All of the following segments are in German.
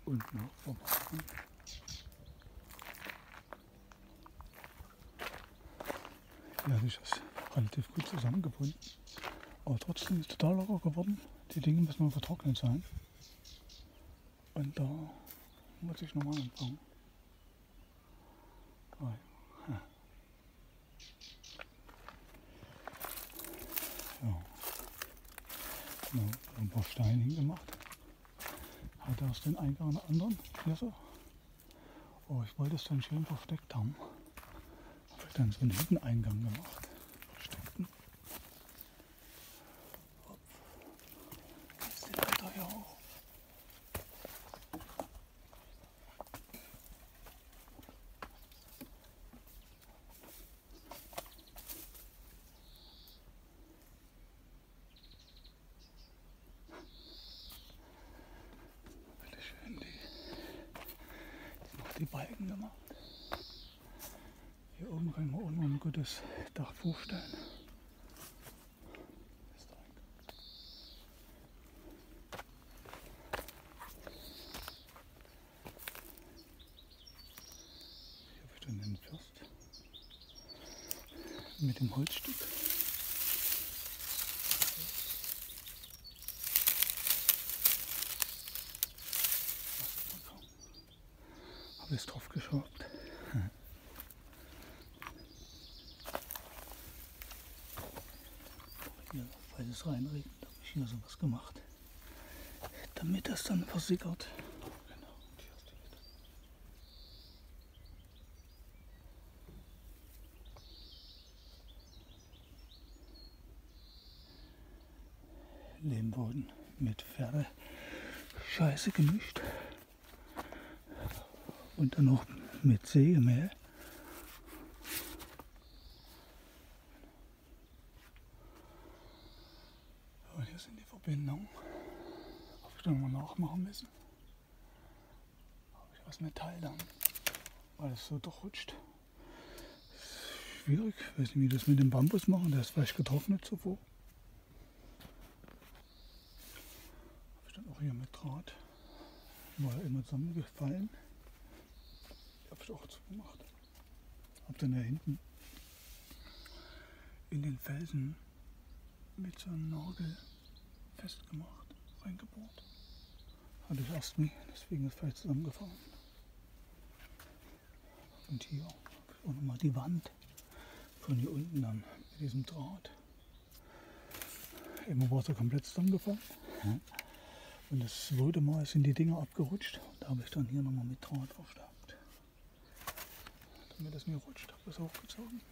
unten auch machen. Hier habe ich das relativ gut zusammengebunden. Aber trotzdem ist es total locker geworden. Die Dinge müssen nur vertrocknet sein. Und da muss ich nochmal anfangen. Ja. Ja, ein paar Steine hingemacht. Hat aus den Eingang einen anderen Schlüssel. Oh, ich wollte es dann schön versteckt haben. Habe ich dann so einen Hütteneingang gemacht. Versteckten. Jetzt die Leiter hier hoch. Die Balken gemacht. Hier oben können wir auch noch ein gutes Dach vorstellen. Hier habe ich dann den First mit dem Holzstück. Habe ich drauf geschraubt. Hier, falls es reinregnet, habe ich hier sowas gemacht, damit das dann versickert. Genau, und hier ist die Hütte. Lehmboden mit Pferdescheiße gemischt. Und dann noch mit Sägemehl. So, hier sind die Verbindungen. Habe ich dann mal nachmachen müssen. Habe ich aus Metall dann, weil es so durchrutscht. Schwierig, ich weiß nicht, wie das mit dem Bambus machen. Der ist vielleicht getrocknet zuvor. Habe ich dann auch hier mit Draht. War ja immer zusammengefallen. Habe ich auch zugemacht. Habe dann da hinten in den Felsen mit so einem Nagel festgemacht, reingebohrt. Hatte ich erst nie, deswegen ist es vielleicht zusammengefallen. Und hier habe ich auch nochmal die Wand von hier unten dann mit diesem Draht. Immer war es komplett zusammengefallen. Und das zweite Mal sind die Dinger abgerutscht. Da habe ich dann hier nochmal mit Draht verstärkt. Damit es mir rutscht, habe ich es hochgezogen.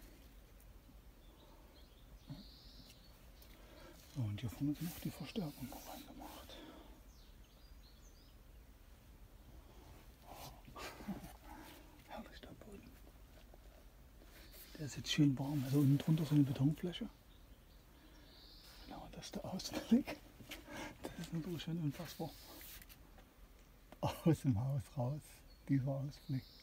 So, und hier vorne ist noch die Verstärkung noch reingemacht. Oh. Herrlich der Boden. Der ist jetzt schön warm. Also unten drunter so eine Betonfläche. Genau, das ist der Ausblick. Das ist natürlich schon unfassbar. Aus dem Haus raus, dieser Ausblick.